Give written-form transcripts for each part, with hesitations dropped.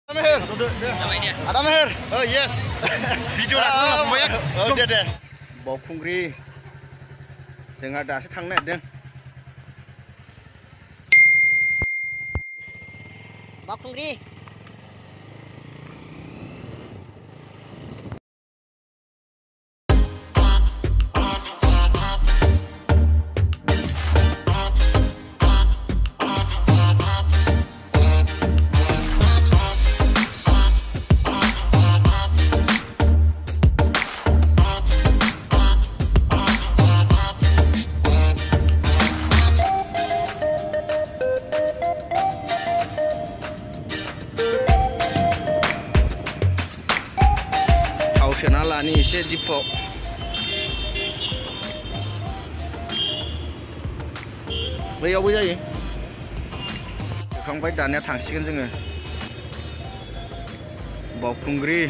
Meher. Ada Meher. Oh yes. Video lah fंबाय. Oh deh. Baukungri. जोंहा दासो थांनो नागिरदों. Baukungri. Kenalani eसे dipaव बैयावबो जायो जोखांबाय दानिया थांसिगोन जोङो बावखुंग्रि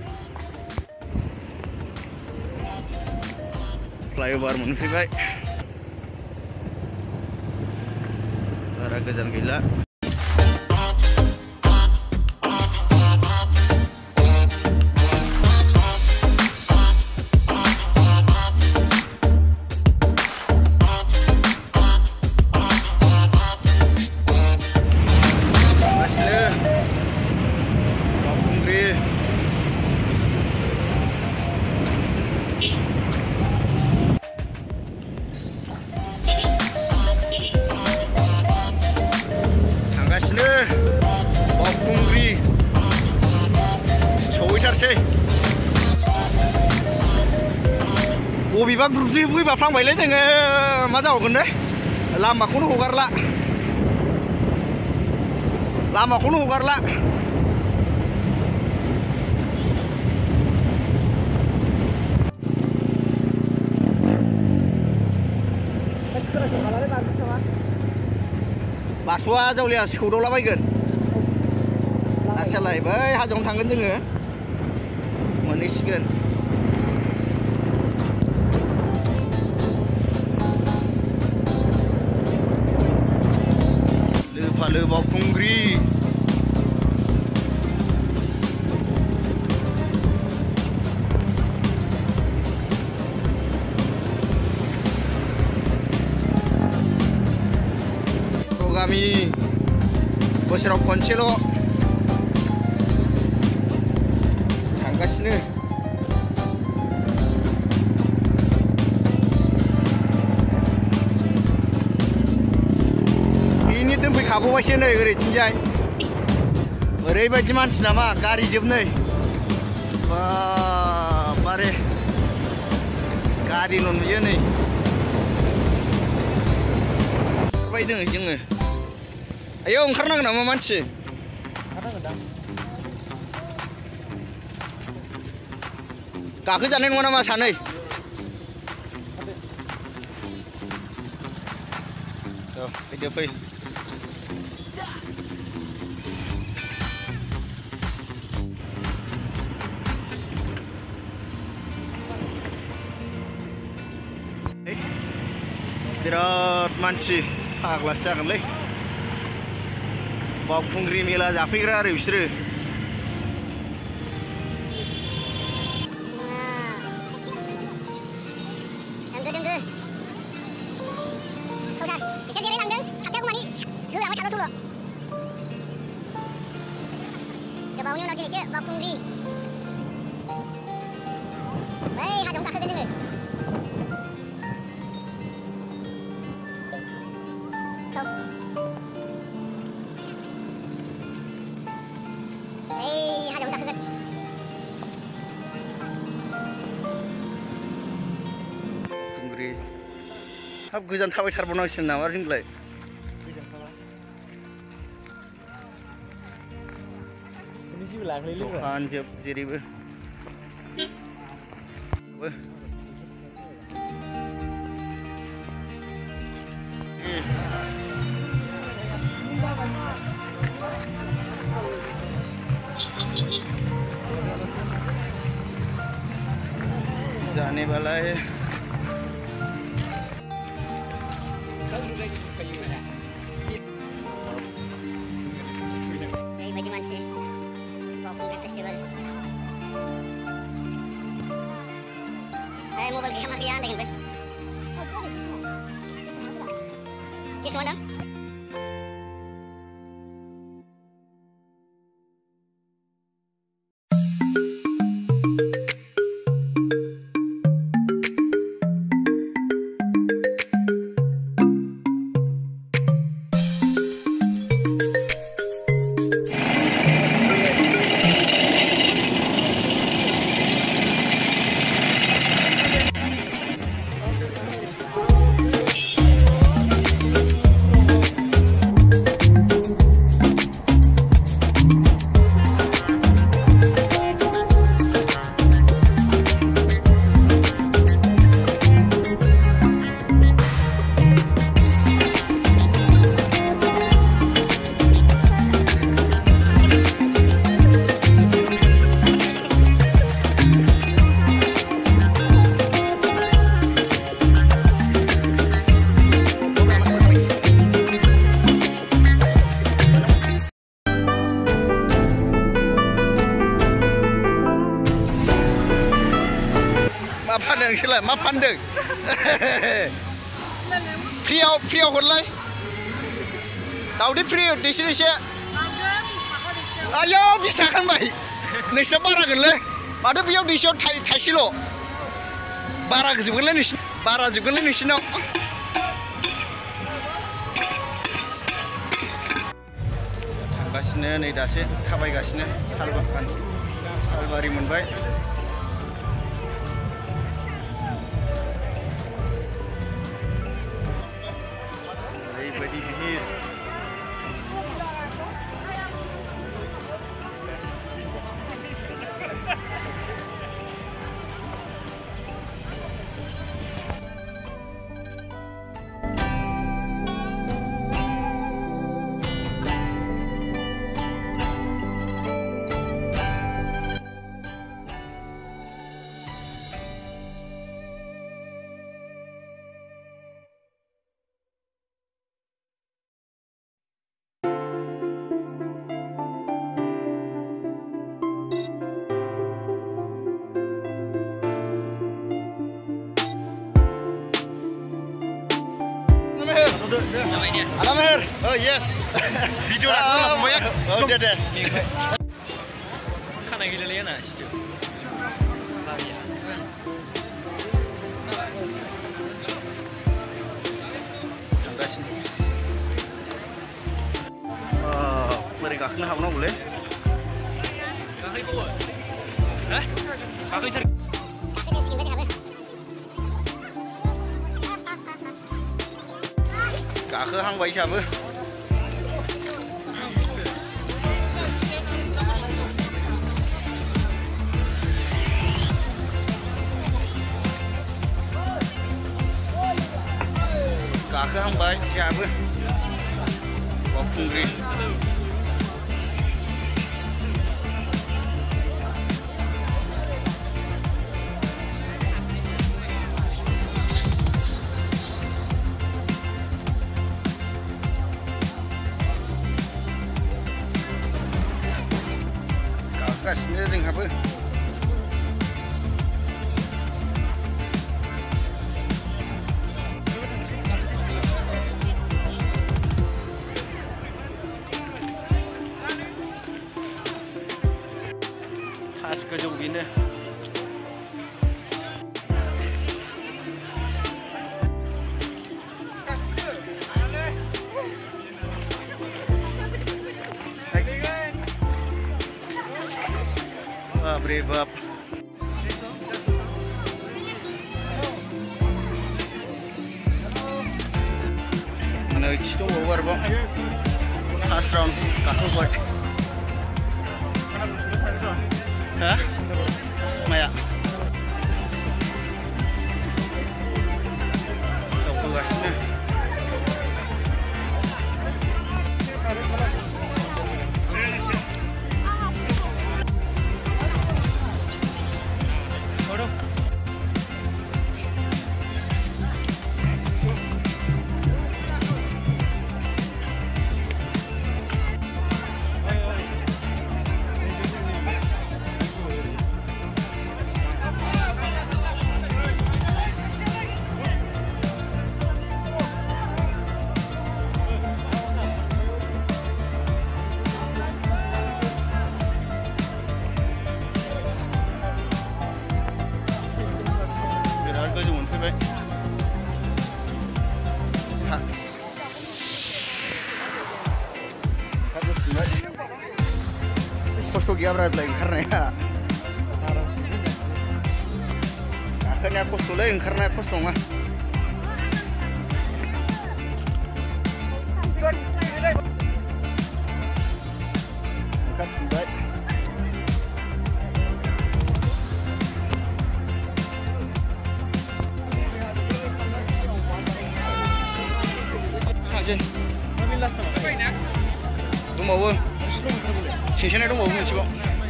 फ्लाइओभार मोनफैबाय बारा गोजान गैला बावखुंग्रि सहैथारसै बबेबा ग्रुपजों फैबाफ्लांबायलै जोङो मा जाबावगोन दे लामाखौनो हगारला बाथौआ जावलिया सौदावलाबायगोन लासैलाय बै हाजोआवनो थांगोन जोङो मोनहैसिगोन लोफालो बावखुंग्रि गामि बोसोराव खनसेल' थांगासिनो बिनि दोनफैखाबावबायसो नै ओरैथिंजाय ओरैबायदि मानसि नामा गारि जोब नै बारे गारिल' नुयो नै बायदों जोङो आयौ ओंखारनांगोन नामा मानसि गाखोजानाय नङा नामा सानै फैदो फै बिराद मानसि फाग्लासो जागोनलै बावखुंग्रि मेला जाफैग्रा आरो बिसोरो गोबावनि उनाव दिनैसो बावखुंग्रि बै हाजोआवनो गाखोगोन जोङो हाब गोजान थाबायथारबावनांसिगोन नामा जोंलाय दखान जोब जेरैबो जाने वाला है Baik, baju mansi. main mobile game lagi yang dengan Kes mana? Sila, ma pandeng. Priau hotline. Tahu di priau di sini sih. Ayo bisa kan baik. Nisa bara gele. Ada priau di sini Thai silo. Bara gele nih. Bara gele nih sini. Gasnya nih dasi, tabai gasnya. Halbakan. Halbari munbai. Ada Meher. Oh yes. Video lah semuanya. Oh dia deh. Kan lagi lihat nak situ. Mereka kena apa nak boleh? Kakak bawa. Hah? Kakak cari. Kakak hang bayi siapa? Kakak hang bayi siapa? Wapungri. Kasnya jeng apa? Khas kejauh ini. Brave up. Nah, itu over bang. Last round, kakak buat. Hah? Maya. Kau gasnya. खस्थ' गैयाब्रा ओंखारनाया गाखोनाया खस्थ'लै ओंखारनाया खस्थ' नङा ओंखारफिनबाय दंबावो सेंसनाय दंबावो मोनसेबाव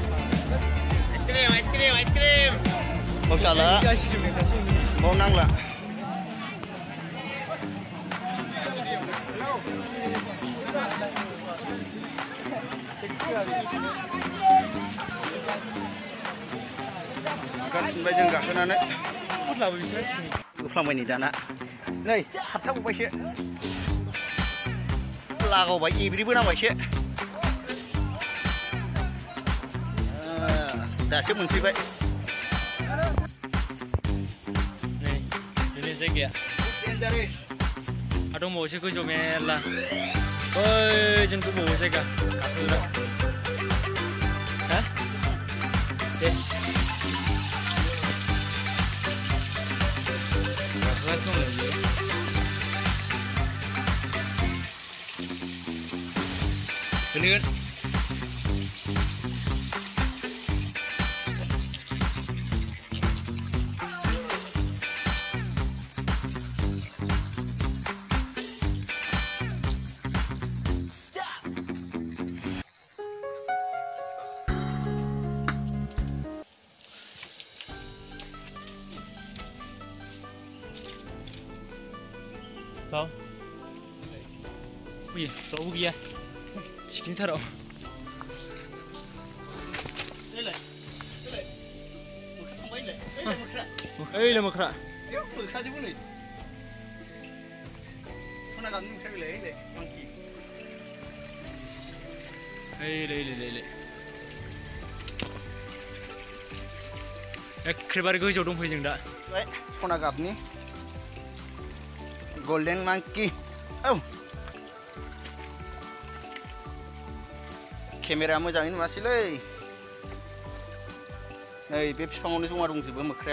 आइसक्रिम बाव जाला बाव नांला ओंखारफिनबाय जों गाखोनानै होफ्लांबाय नै दाना नै हाबथाबावबायसो लागावबाय एब्रिबो नांबायसो दासो मोनफैबाय नै दिनै जायगाया दंबावोसो गोजौ मेरला बैजों दंबावो जायगा गाखोग्रा हा दे गाखोगासिनो दं बियो गोलैगोन Đâu? Ui, đâu kia? Chicken tharo. Đây này. Đây là một khả. Một khả chứ này. Con nào cầm cái lấy này, con kì. Đây. एखेबारे गोजौआव दंफैयो जों दा सना गाबनि गोल्डेन मांकी औ केमेरा मोजाङै नुवासैलै नै बे बिफाङावनो जमा दंजोबो मोख्राया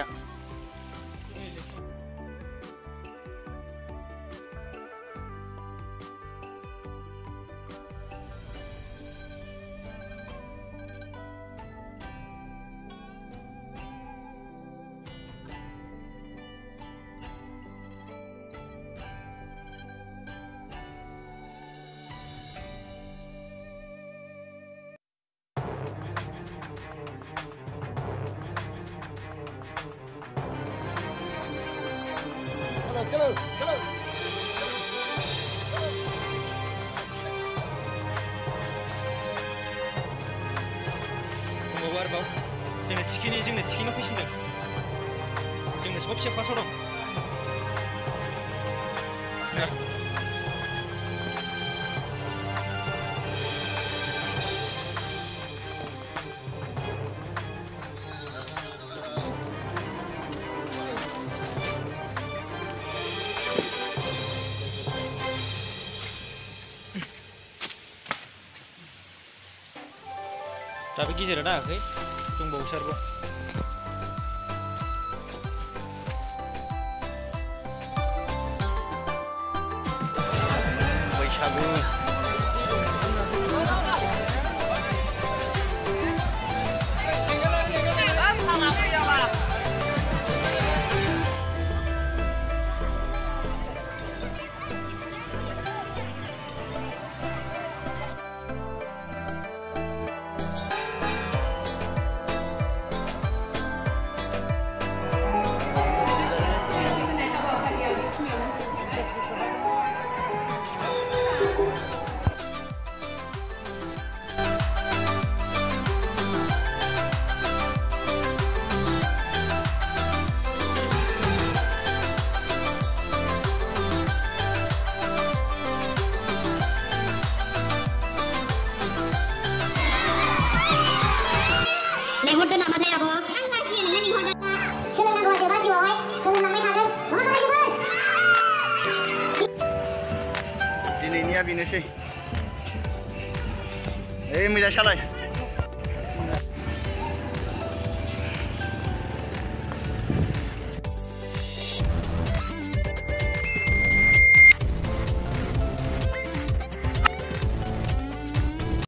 Go. 뭐가 알아봐? जोंनो 치킨이 फैसिनदों जोंनो सबसे फार्स्टआव दं दाबो गेजेरा नाङाखै दंबावोसो आरोबाव बैसागु लेंहरदो नामाथाय आब' आं लाजियो नोंनो लिंहरदो सोलोंनांगौआ जोबा जिउआवहाय सोलोंलांबाय थागोन मा खालामगोन दिनैनिया बेनोसै ओइ मोजां सालाय